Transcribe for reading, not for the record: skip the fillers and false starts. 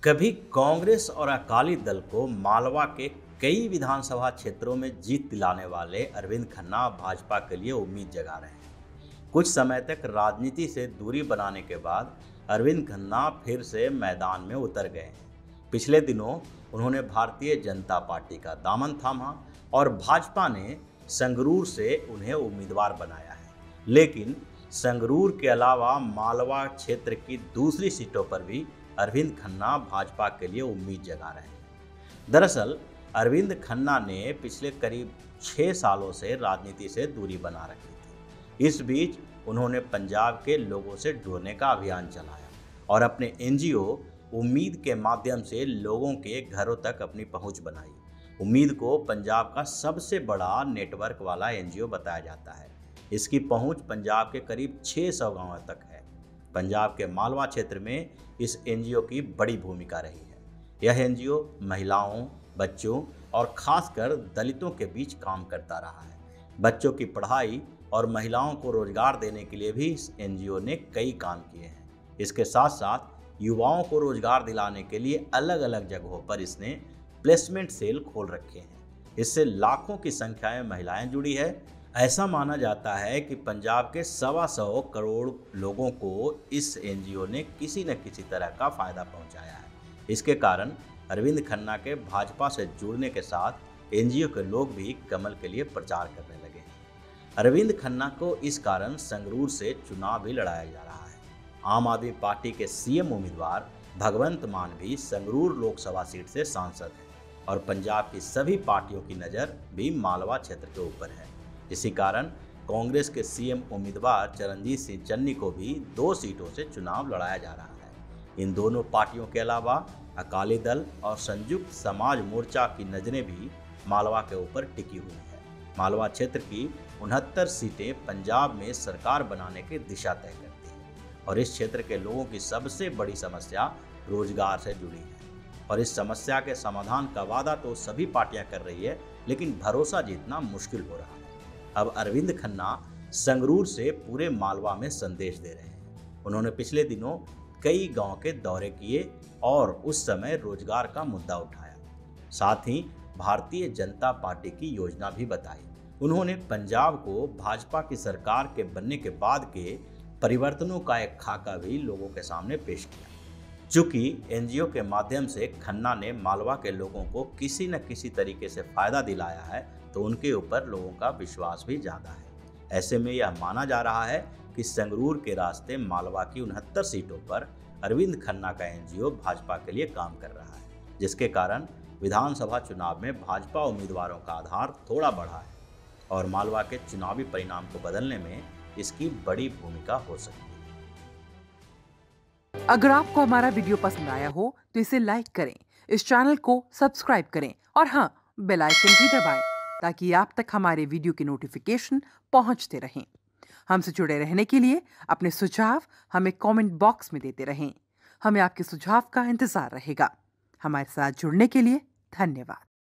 कभी कांग्रेस और अकाली दल को मालवा के कई विधानसभा क्षेत्रों में जीत दिलाने वाले अरविंद खन्ना भाजपा के लिए उम्मीद जगा रहे हैं। कुछ समय तक राजनीति से दूरी बनाने के बाद अरविंद खन्ना फिर से मैदान में उतर गए हैं। पिछले दिनों उन्होंने भारतीय जनता पार्टी का दामन थामा और भाजपा ने संगरूर से उन्हें उम्मीदवार बनाया है। लेकिन संगरूर के अलावा मालवा क्षेत्र की दूसरी सीटों पर भी अरविंद खन्ना भाजपा के लिए उम्मीद जगा रहे हैं। दरअसल अरविंद खन्ना ने पिछले करीब 6 सालों से राजनीति से दूरी बना रखी थी। इस बीच उन्होंने पंजाब के लोगों से जुड़ने का अभियान चलाया और अपने एनजीओ उम्मीद के माध्यम से लोगों के घरों तक अपनी पहुंच बनाई। उम्मीद को पंजाब का सबसे बड़ा नेटवर्क वाला एनजीओ बताया जाता है। इसकी पहुंच पंजाब के करीब 600 गांवों तक है। पंजाब के मालवा क्षेत्र में इस एनजीओ की बड़ी भूमिका रही है। यह एनजीओ महिलाओं, बच्चों और खासकर दलितों के बीच काम करता रहा है। बच्चों की पढ़ाई और महिलाओं को रोजगार देने के लिए भी इस एनजीओ ने कई काम किए हैं। इसके साथ साथ युवाओं को रोजगार दिलाने के लिए अलग अलग जगहों पर इसने प्लेसमेंट सेल खोल रखे हैं। इससे लाखों की संख्या में महिलाएं जुड़ी है। ऐसा माना जाता है कि पंजाब के 125 करोड़ लोगों को इस एनजीओ ने किसी न किसी तरह का फायदा पहुंचाया है। इसके कारण अरविंद खन्ना के भाजपा से जुड़ने के साथ एनजीओ के लोग भी कमल के लिए प्रचार करने लगे हैं। अरविंद खन्ना को इस कारण संगरूर से चुनाव भी लड़ाया जा रहा है। आम आदमी पार्टी के सीएम उम्मीदवार भगवंत मान भी संगरूर लोकसभा सीट से सांसद हैं और पंजाब की सभी पार्टियों की नज़र भी मालवा क्षेत्र के ऊपर है। इसी कारण कांग्रेस के सीएम उम्मीदवार चरणजीत सिंह चन्नी को भी 2 सीटों से चुनाव लड़ाया जा रहा है। इन दोनों पार्टियों के अलावा अकाली दल और संयुक्त समाज मोर्चा की नजरें भी मालवा के ऊपर टिकी हुई है। मालवा क्षेत्र की 69 सीटें पंजाब में सरकार बनाने की दिशा तय करती हैं और इस क्षेत्र के लोगों की सबसे बड़ी समस्या रोजगार से जुड़ी है। और इस समस्या के समाधान का वादा तो सभी पार्टियां कर रही है, लेकिन भरोसा जीतना मुश्किल हो रहा है। अब अरविंद खन्ना संगरूर से पूरे मालवा में संदेश दे रहे हैं। उन्होंने पिछले दिनों कई गांव के दौरे किए और उस समय रोजगार का मुद्दा उठाया। साथ ही भारतीय जनता पार्टी की योजना भी बताई। उन्होंने पंजाब को भाजपा की सरकार के बनने के बाद के परिवर्तनों का एक खाका भी लोगों के सामने पेश किया। चूंकि एनजीओ के माध्यम से खन्ना ने मालवा के लोगों को किसी न किसी तरीके से फायदा दिलाया है, तो उनके ऊपर लोगों का विश्वास भी ज़्यादा है। ऐसे में यह माना जा रहा है कि संगरूर के रास्ते मालवा की 69 सीटों पर अरविंद खन्ना का एनजीओ भाजपा के लिए काम कर रहा है, जिसके कारण विधानसभा चुनाव में भाजपा उम्मीदवारों का आधार थोड़ा बढ़ा है और मालवा के चुनावी परिणाम को बदलने में इसकी बड़ी भूमिका हो सकती है। अगर आपको हमारा वीडियो पसंद आया हो तो इसे लाइक करें, इस चैनल को सब्सक्राइब करें और हाँ, बेल आइकन भी दबाएं ताकि आप तक हमारे वीडियो की नोटिफिकेशन पहुंचते रहें। हमसे जुड़े रहने के लिए अपने सुझाव हमें कमेंट बॉक्स में देते रहें। हमें आपके सुझाव का इंतजार रहेगा। हमारे साथ जुड़ने के लिए धन्यवाद।